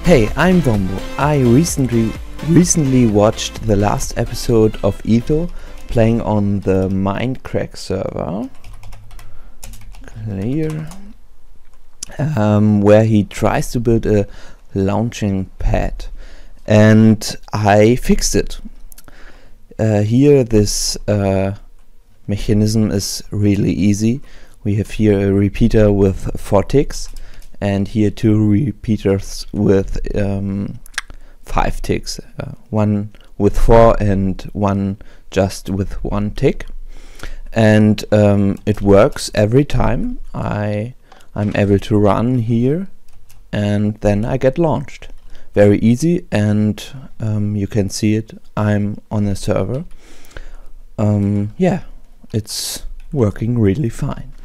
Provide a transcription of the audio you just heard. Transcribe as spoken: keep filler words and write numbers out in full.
Hey, I'm Vombo. I recently recently watched the last episode of Etho playing on the Mindcrack server. Clear. Um, where he tries to build a launching pad, and I fixed it. Uh, here this uh, mechanism is really easy. We have here a repeater with four ticks, and here two repeaters with um, five ticks, uh, one with four and one just with one tick, and um, it works every time. I I'm able to run here, and then I get launched. Very easy, and um, you can see it. I'm on a server. Um, yeah, it's working really fine.